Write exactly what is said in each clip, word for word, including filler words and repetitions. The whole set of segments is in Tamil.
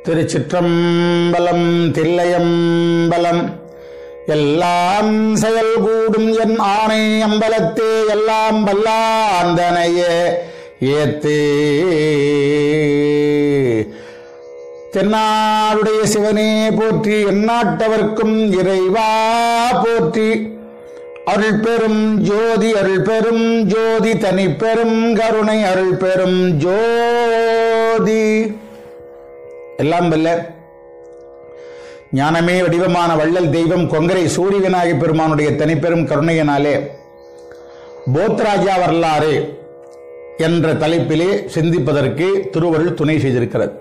திருச்சிற்றம்பலம் தில்லையம்பலம். எல்லாம் செயல் கூடும் என் ஆணை அம்பலத்தே எல்லாம் வல்லாந்தனையே ஏத்தே. தென்னாடுடைய சிவனே போற்றி, எந்நாட்டவர்க்கும் இறைவா போற்றி. அருள் பெரும் ஜோதி அருள் பெரும் ஜோதி தனி பெரும் கருணை அருள் பெரும் ஜோதி. எல்லாம் வல்ல ஞானமே வடிவமான வள்ளல் தெய்வம் கொங்கரை சூரிய விநாயகப் பெருமானுடைய தனிப்பெரும் கருணையினாலே போத்ராஜா வரலாறு என்ற தலைப்பிலே சிந்திப்பதற்கு திருவருள் துணை செய்திருக்கிறது.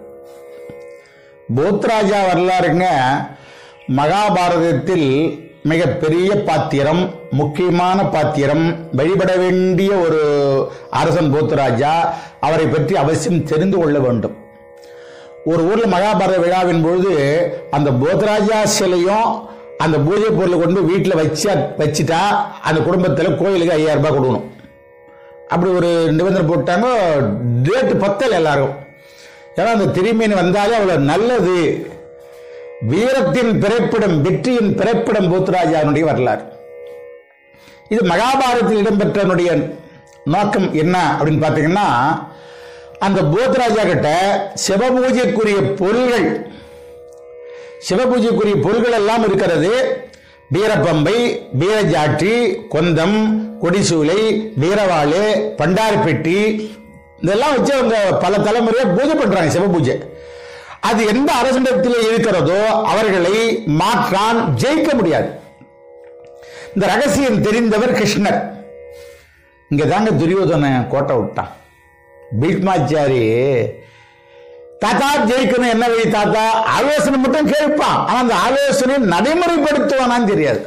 போத்ராஜா வரலாறுங்க மகாபாரதத்தில் மிக பெரிய பாத்திரம், முக்கியமான பாத்திரம், வழிபட வேண்டிய ஒரு அரசன் போத்ராஜா. அவரை பற்றி அவசியம் தெரிந்து கொள்ள வேண்டும். ஒரு ஊர்ல மகாபாரத விழாவின் பொழுது அந்த போத்ராஜா சிலையும் அந்த பூஜை பொருளை கொண்டு வீட்டில் வச்சா வச்சுட்டா அந்த குடும்பத்தில் கோயிலுக்கு ஐயாயிரம் ரூபாய் கொடுக்கணும். அப்படி ஒரு நிபந்தனை போட்டாங்க. டேட்டு பத்தல் எல்லாரும். ஏன்னா அந்த திருமீன் வந்தாலே அவ்வளவு நல்லது. வீரத்தின் பிறப்பிடம், வெற்றியின் பிறப்பிடம் போத்ராஜாவுடைய வரலாறு. இது மகாபாரதத்தில் இடம்பெற்றனுடைய நோக்கம் என்ன அப்படின்னு பார்த்தீங்கன்னா, அந்த போத்ராஜா கிட்ட சிவபூஜைக்குரிய பொருள்கள் சிவபூஜைக்குரிய பொருள்கள் எல்லாம் இருக்கிறது. வீரப்பம்பை, வீரஜாட்டி, கொந்தம், கொடிசூலை, வீரவாளு, பண்டாரப்பெட்டி, இதெல்லாம் வச்சு அவங்க பல தலைமுறையா பூஜை பண்றாங்க. சிவபூஜை அது எந்த அரசண்டத்தில் இருக்கிறதோ அவர்களை மாற்றான் ஜெயிக்க முடியாது. இந்த ரகசியம் தெரிந்தவர் கிருஷ்ணர். இங்க தாங்க துரியோதன கோட்டை விட்டான். பீஷ்மாச்சாரி தாத்தா ஜெயிக்கணும் என்ன வழி தாத்தா, ஆலோசனை மட்டும் கேட்பான். ஆனா அந்த ஆலோசனை நடைமுறைப்படுத்துவானான்னு தெரியாது.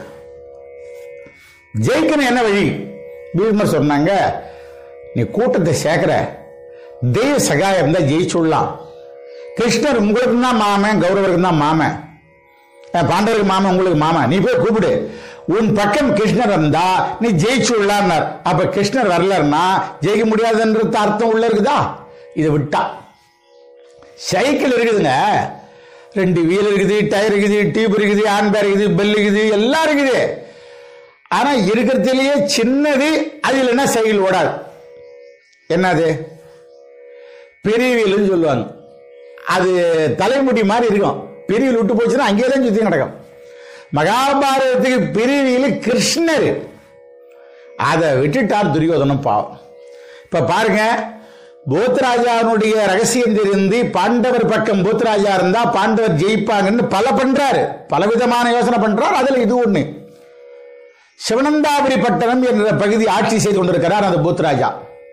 ஜெயிக்கணும் என்ன வழி? பீஷ்மர் சொன்னாங்க, நீ கூட்டத்தை சேர்க்கிற, தெய்வ சகாயம் தான் ஜெயிச்சுடலாம். கிருஷ்ணர் உங்களுக்கு தான் மாமன், கௌரவருக்கு தான் மாமன், பாண்டவருக்கு மாமன், உங்களுக்கு மாமன், நீ போய் கூப்பிடு. உன் பக்கம் கிருஷ்ணர் வந்தா நீ ஜெயிச்சுள்ளார். அப்ப கிருஷ்ணர் வரலன்னா ஜெயிக்க முடியாதுன்றது அர்த்தம் உள்ள இருக்குதா? இதை விட்டா சைக்கிள் இருக்குதுங்க, ரெண்டு வீல் இருக்குது, டயர் இருக்குது, டியூப் இருக்குது, ஹேண்ட்பேர் இருக்குது, பெல் இருக்குது, எல்லாம் இருக்குது. ஆனா இருக்கிறதுலயே சின்னது அது இல்லைன்னா சைக்கிள் ஓடாது. என்னது? பெரிய வீல்னு சொல்லுவாங்க. அது தலைமுடி மாதிரி இருக்கும். பெரிய வீல் விட்டு போச்சுன்னா அங்கேயே தான் சுத்தி நடக்கும். மகாபாரதத்துக்கு பிரிவியில் கிருஷ்ணர் அதை விட்டுட்டார் துரியோதனம். பாவம். இப்ப பாருங்க, போத்ராஜாவுடைய ரகசியம் தெரிந்து பாண்டவர் பக்கம் போத்ராஜா இருந்தா பாண்டவர் ஜெயிப்பாங்கன்னு பல பண்றாரு, பலவிதமான யோசனை பண்றார். அதுல இது ஒண்ணு. சிவனந்தாபுரி பட்டணம் என்ற பகுதி ஆட்சி செய்து கொண்டிருக்கிறார் அந்த போத்ராஜா.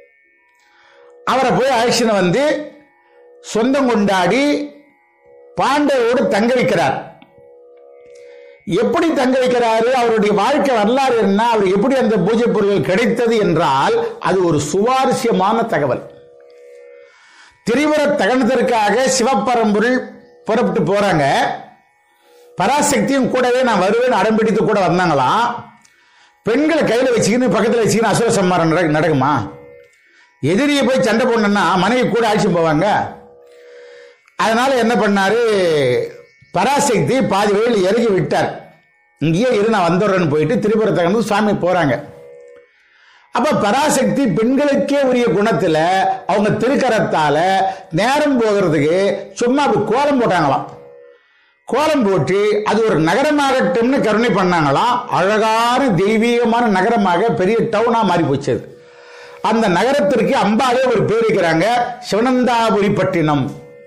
அவரை போய் அழைச்சின்னு வந்து சொந்தம் கொண்டாடி பாண்டவோடு தங்க வைக்கிறார். எப்படி தங்க வைக்கிறாரு, அவருடைய வாழ்க்கை வரலாறு என்ன, அவர் எப்படி அந்த பூஜை பொருட்கள் கிடைத்தது என்றால் அது ஒரு சுவாரஸ்யமான தகவல். திரிபுர தகனத்திற்காக சிவபரம்பொருள் புறப்பட்டு போறாங்க. பராசக்தியும் கூடவே நான் வருவேன் அடம்பிடித்து கூட வந்தாங்களாம். பெண்களை கையில வச்சுக்கின்னு பக்கத்தில் வச்சுக்கின்னு அசுர சம்மாரம் நடக்குமா? எதிரியை போய் சண்டை போடணும்னா மனைவி கூட அழைச்சி போவாங்க. அதனால என்ன பண்ணாரு, பராசக்தி பாதி வழியில் இறங்கி விட்டார். இங்கேயே இரு, நான் வந்துடுறேன்னு போயிட்டு திரிபுரத்தகனுக்கு சுவாமி போறாங்க. அப்ப பராசக்தி பெண்களுக்கே உரிய குணத்துல அவங்க திருக்கரத்தால நேரம் போகிறதுக்கு சும்மா அப்படி கோலம் போட்டாங்களாம். கோலம் போட்டு அது ஒரு நகரமாகட்டும்னு கருணை பண்ணாங்களாம். அழகான தெய்வீகமான நகரமாக பெரிய டவுனா மாறி போச்சு. அந்த நகரத்திற்கு அம்பாலே ஒரு பேர் வைக்கிறாங்க, சிவனந்தாபுரி பட்டினம்.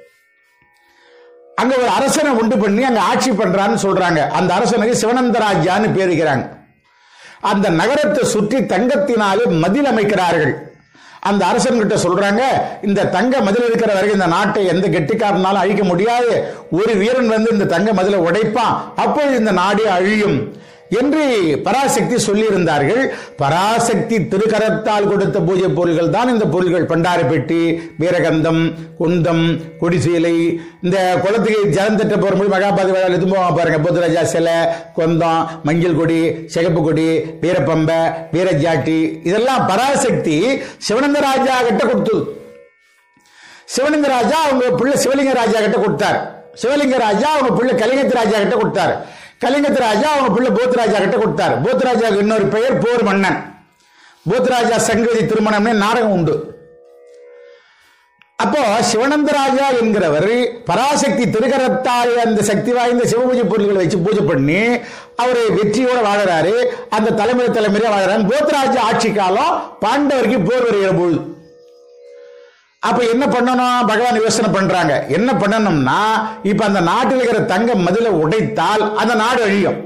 அங்க ஒரு அரசனை உண்டு பண்ணி அங்க ஆட்சி பண்றான்னு சொல்றாங்க. அந்த அரசனுக்கு சிவனந்தராஜான்னு பேர் வைக்கிறாங்க. அந்த நகரத்தை சுற்றி தங்கத்தினாலே மதில் அமைக்கிறார்கள். அந்த அரசன் கிட்ட சொல்றாங்க, இந்த தங்க மதில் இருக்கிற வரைக்கும் இந்த நாட்டை எந்த கெட்டிக்காரனாலும் அழிக்க முடியாது. ஒரு வீரன் வந்து இந்த தங்க மதிலை உடைப்பான், அப்பொழுது இந்த நாடே அழியும் என்று பராசக்தி சொல்லி இருந்தார்கள். பராசக்தி திருக்கரத்தால் கொடுத்த பூஜை பொருள்கள் தான் இந்த பொருள்கள். பண்டாரப்பெட்டி, வீரகந்தம், குந்தம், கொடிசீலை. இந்த குளத்துக்கு ஜலந்தட்ட போகும்போது மகாபாரத எதுவும் பாருங்க, போத்ராஜா சிலை, கொந்தம், மஞ்சள் கொடி, சிகப்பு கொடி, வீரப்பம்பை, வீரஜாட்டி, இதெல்லாம் பராசக்தி சிவனந்தராஜா கிட்ட கொடுத்தது. சிவலிங்க ராஜா அவங்க பிள்ளை சிவலிங்க ராஜா கிட்ட கொடுத்தார். சிவலிங்க ராஜா அவங்க பிள்ளை கலிங்கத்து ராஜா கிட்ட கொடுத்தாரு. கலிங்கத்து ராஜா அவங்க பிள்ளை போத்ராஜா கிட்ட கொடுத்தாரு. போத்ராஜாவுக்கு இன்னொரு பெயர் போர் மன்னன். போத்ராஜா சங்கதி திருமணம்னு நாடகம் உண்டு. அப்போ சிவானந்த ராஜா என்கிறவர் பராசக்தி திருக்கரத்தால் அந்த சக்தி வாய்ந்த சிவபூஜை பொருள்களை வச்சு பூஜை பண்ணி அவரை வெற்றியோட வாழறாரு. அந்த தலைமுறை தலைமுறையா வாழறாரு. போத்ராஜா ஆட்சி காலம் பாண்டவருக்கு போர் வருகிற போது அப்ப என்ன பண்ணணும், பகவான் யோசனை பண்றாங்க. என்ன பண்ணணும்னா, இப்ப அந்த நாட்டில் இருக்கிற தங்க மதிலை உடைத்தால் அந்த நாடு அழியும்.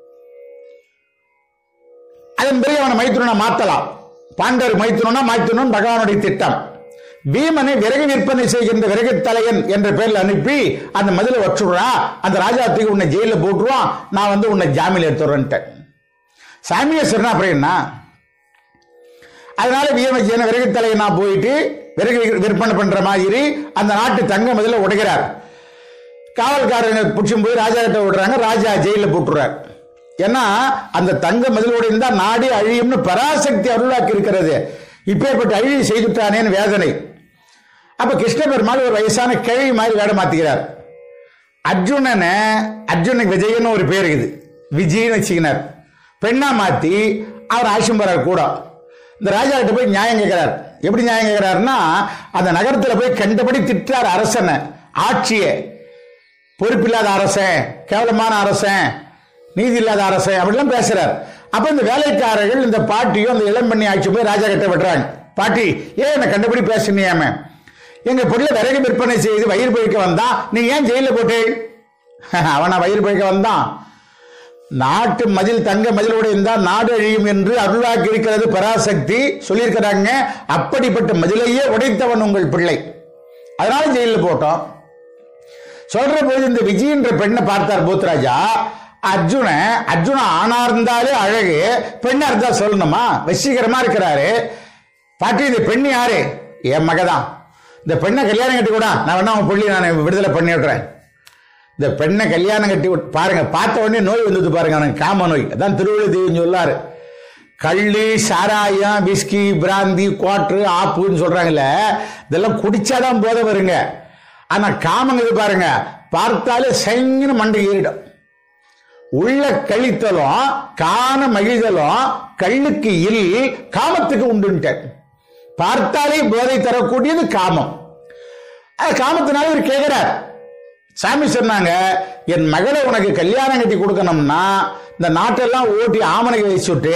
அதன் பிறகு அவனை மைத்துனா மாத்தலாம். பாண்டவர் மைத்துனா மாத்தணும் பகவானுடைய திட்டம். பீமனை விறகு விற்பனை செய்கின்ற விறகு தலையன் என்ற பெயரில் அனுப்பி அந்த மதிலை வச்சுடுறா, அந்த ராஜாத்துக்கு உன்னை ஜெயில போட்டுருவான், நான் வந்து உன்னை ஜாமீன் எடுத்துறேன்ட்டேன். சாமியை சொன்னா அப்புறம் என்ன? அதனால பீமஜன விறகு தலையனா போயிட்டு விறகு விற்பனை பண்ற மாதிரி அந்த நாட்டு தங்க மதில உடைக்கிறார். காவல்காரங்க பிடிச்சும் போய் ராஜா கிட்ட விடுறாங்க. ராஜா ஜெயில போட்டுறார். ஏன்னா அந்த தங்க மதிலோட இருந்தா நாடு அழியும்னு பராசக்தி அருளாக்கி இருக்கிறது. இப்பேற்பட்ட அழிவு செய்துட்டானேன்னு வேதனை. அப்ப கிருஷ்ண பெருமாள் ஒரு வயசான கிழவி மாதிரி வேட மாத்திக்கிறார். அர்ஜுனனை அர்ஜுனுக்கு விஜயன்னு ஒரு பேர் இருக்குது, விஜயன்னு வச்சுக்கினார். பெண்ணா மாத்தி அவர் ஆட்சி போறார் கூட. இந்த ராஜா கிட்ட போய் நியாயம் கேட்கிறார். எப்படி நியாயம் கேட்கிறாருன்னா, அந்த நகரத்தில் போய் கண்டபடி திட்டார் அரசனை, ஆட்சியை. பொறுப்பில்லாத அரசன், கேவலமான அரசன், நீதி இல்லாத அரசன் அப்படிலாம் பேசுறார். அப்ப இந்த வேலைக்காரர்கள் இந்த பாட்டியும் அந்த இளம்பண்ணி ஆட்சி போய் ராஜா கிட்ட விடுறாங்க. பாட்டி, ஏன் என்ன கண்டபடி பேசுனியாம? எங்க பொருளை விறகு விற்பனை செய்து வயிறு பழிக்க வந்தான், நீ ஏன் ஜெயில போட்டு? அவனை வயிறு பழிக்க வந்தான். நாட்டு மதில் தங்க மதிலோடு இருந்தால் நாடு அழியும் என்று அருளாக்கி இருக்கிறது பராசக்தி சொல்லியிருக்கிறாங்க. அப்படிப்பட்ட மதிலையே உடைத்தவன் உங்கள் பிள்ளை, அதனால ஜெயிலில் போட்டோம். சொல்ற போது இந்த விஜய் என்ற பெண்ணை பார்த்தார் போத்ராஜா. அர்ஜுன அர்ஜுன ஆணா இருந்தாலே அழகு, பெண்ணா இருந்தா சொல்லணுமா? வசீகரமா இருக்கிறாரு. பாட்டி, இந்த பெண்ணு யாரு? என் மகதான். இந்த பெண்ணை கல்யாணம் கட்டி கூட நான் வேணா அவன் புள்ளி நான் விடுதலை பண்ணி விடுறேன். இந்த பெண்ணை கல்யாணம் கட்டி பாருங்க, பார்த்த உடனே நோய் வந்தது பாருங்க, அவனுக்கு காம நோய். அதான் திருவள்ளுவர் சொல்லாரு, கள்ளு சாராயம் விஸ்கி பிராந்தி குவாட்ரு ஆப்புன்னு சொல்றாங்கல்ல, இதெல்லாம் குடிச்சாதான் போத வருங்க. ஆனா காமங்கிறது பாருங்க, பார்த்தாலே சைன்னு மண்டை ஏறிடும். உள்ள கழித்தலும் காண மகிழ்தலும் கள்ளுக்கு இல் காமத்துக்கு உண்டுன்ட்ட. பார்த்தாலே போதை தரக்கூடியது காமம். காமத்தினால இவர் கேட்கிறார். சாமி சொன்னாங்க, என் மகளை உனக்கு கல்யாணம் கட்டி கொடுக்கணும்னா இந்த நாட்டெல்லாம் ஓட்டி ஆமனைக்கு வச்சுட்டு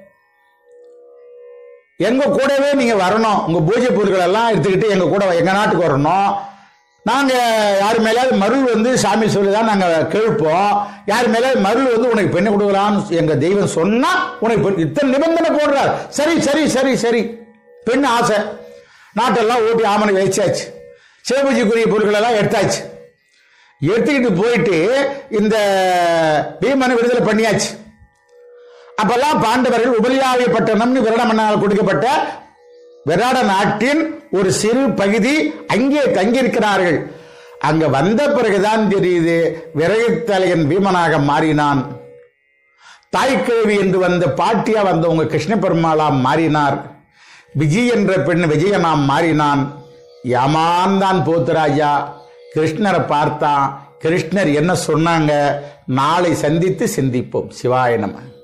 எங்க கூடவே நீங்க வரணும். உங்க பூஜை பொருட்கள் எல்லாம் எடுத்துக்கிட்டு எங்க கூட எங்க நாட்டுக்கு வரணும். நாங்க யாரு மேலாவது மருள் வந்து சாமி சொல்லிதான் நாங்க கேட்போம். யாரு மேலாவது மருள் வந்து உனக்கு பெண்ணை கொடுக்கலாம்னு எங்க தெய்வம் சொன்னா உனக்கு இத்தனை நிபந்தனை போடுறார். சரி சரி சரி சரி பெண் ஆசை. நாட்டெல்லாம் ஓட்டி ஆமனைக்கு வச்சாச்சு. சிவபூஜைக்குரிய பொருட்கள் எல்லாம் எடுத்தாச்சு. எடுத்துக்கிட்டு போயிட்டு இந்த பீமனை விடுதலை பண்ணியாச்சு. அப்பெல்லாம் பாண்டவர்கள் உபரியாவிய பட்டணம்னு விராட மன்னால் கொடுக்கப்பட்ட விராட நாட்டின் ஒரு சிறு பகுதி அங்கே தங்கியிருக்கிறார்கள். அங்க வந்த பிறகுதான் தெரியுது விறகுத்தலையன் பீமனாக மாறினான். தாய்க்கிழவி என்று வந்த பாட்டியா வந்தவங்க கிருஷ்ண பெருமாளாம் மாறினார். விஜய் என்ற பெண் விஜயனாம் மாறினான். யமான்தான் போத்ராஜா கிருஷ்ணரை பார்த்தான். கிருஷ்ணர் என்ன சொன்னாங்க? நாளை சந்தித்து சிந்திப்போம். சிவாய நம.